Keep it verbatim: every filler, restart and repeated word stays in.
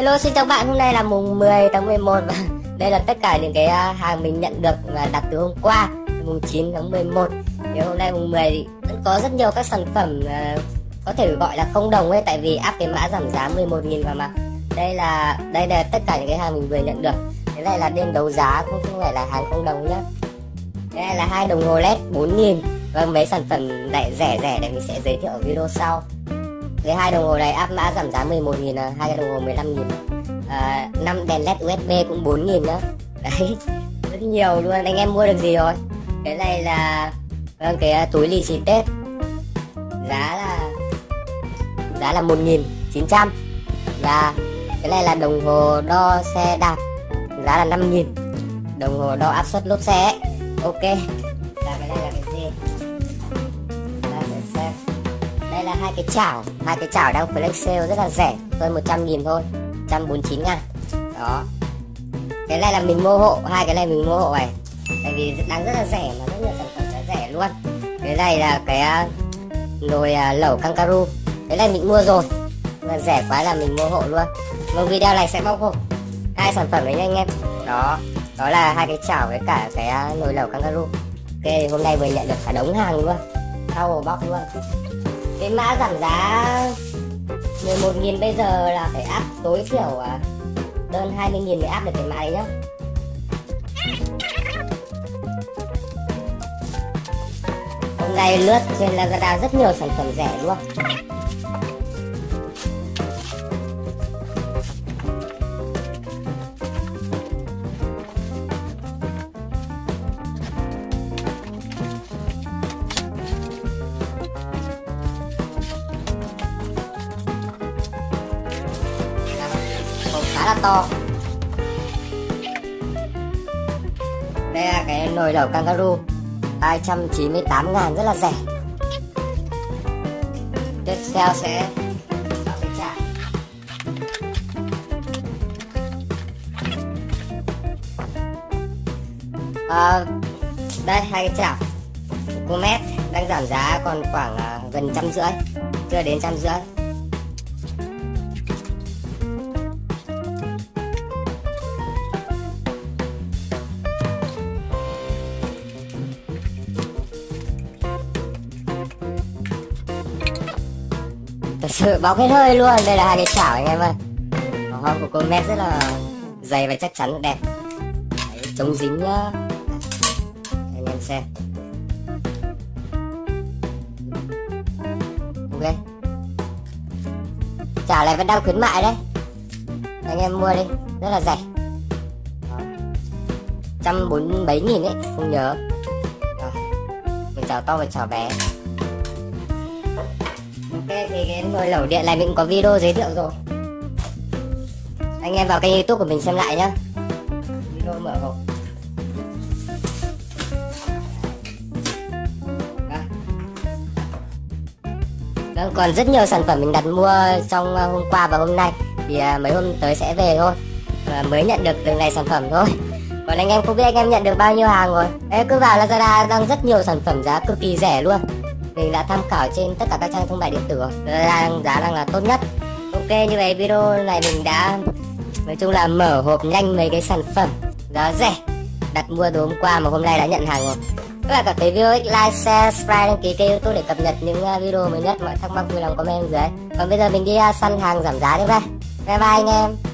Hello, xin chào bạn, hôm nay là mùng mười tháng mười một và đây là tất cả những cái hàng mình nhận được và đặt từ hôm qua, mùng chín tháng mười một. Thì hôm nay mùng mười thì vẫn có rất nhiều các sản phẩm uh, có thể gọi là không đồng ấy, tại vì áp cái mã giảm giá mười một nghìn vào mà. Đây là đây là tất cả những cái hàng mình vừa nhận được. Cái này là đêm đấu giá, cũng không phải là hàng không đồng nhá. Đây là hai đồng hồ led bốn nghìn và mấy sản phẩm lại rẻ rẻ để mình sẽ giới thiệu ở video sau. Cái hai đồng hồ này áp mã giảm giá mười một nghìn, hai cái đồng hồ mười lăm nghìn, à, năm đèn led u ét bê cũng bốn nghìn nữa. Đấy, rất nhiều luôn. Anh em mua được gì rồi? Cái này là vâng, cái túi lì xì Tết, giá là giá là một nghìn chín trăm. Và cái này là đồng hồ đo xe đạp, giá là năm nghìn. Đồng hồ đo áp suất lốp xe ấy. Ok. Và cái này là cái gì? Đây là hai cái chảo, hai cái chảo đang flash sale rất là rẻ, hơn một trăm nghìn thôi, một trăm bốn mươi chín ngàn. Đó. Cái này là mình mua hộ, hai cái này mình mua hộ này. Tại vì đang rất là rẻ mà rất nhiều sản phẩm giá rẻ luôn. Cái này là cái nồi lẩu kangaroo. Cái này mình mua rồi, mà rẻ quá là mình mua hộ luôn. Và video này sẽ bóc hộp hai sản phẩm đấy nha anh em. Đó, đó là hai cái chảo với cả cái nồi lẩu kangaroo. Ok, hôm nay vừa nhận được cả đống hàng luôn, sau bóc luôn. Cái mã giảm giá mười một nghìn bây giờ là phải áp tối thiểu đơn hai mươi nghìn để áp được cái mã đấy nhá. Hôm nay lướt trên Lazada rất nhiều sản phẩm rẻ luôn. Khá là to. Đây là cái nồi lẩu kangaroo hai trăm chín mươi tám ngàn, rất là rẻ. Tiếp theo sẽ vào cái chảo. À, đây hai cái chảo Comet đang giảm giá còn khoảng uh, gần trăm rưỡi, chưa đến trăm rưỡi. Thật sự bóc hết hơi luôn. Đây là hai cái chảo anh em ơi. Nó của Comet rất là dày và chắc chắn đẹp. Đấy, chống dính nhá. Anh em xem. Ok. Chảo này vẫn đang khuyến mại đấy, anh em mua đi, rất là rẻ. Trăm bốn mấy nghìn ấy, không nhớ. Rồi. Một chảo to, một chảo bé. Ok, thì cái nồi lẩu điện này mình cũng có video giới thiệu rồi, anh em vào kênh YouTube của mình xem lại nhá. Video mở hộp. Vâng, còn rất nhiều sản phẩm mình đặt mua trong hôm qua và hôm nay thì mấy hôm tới sẽ về thôi, và mới nhận được từng này sản phẩm thôi. Còn anh em không biết anh em nhận được bao nhiêu hàng rồi. Đấy, cứ vào Lazada đang rất nhiều sản phẩm giá cực kỳ rẻ luôn. Mình đã tham khảo trên tất cả các trang thương mại điện tử rồi, đang giá đang là tốt nhất. Ok, như vậy video này mình đã nói chung là mở hộp nhanh mấy cái sản phẩm giá rẻ đặt mua từ hôm qua mà hôm nay đã nhận hàng rồi. Các bạn cảm thấy video ích, like, share, subscribe, đăng ký kênh YouTube để cập nhật những video mới nhất. Mọi thắc mắc vui lòng comment dưới. Còn bây giờ mình đi săn hàng giảm giá đi. Bye bye anh em.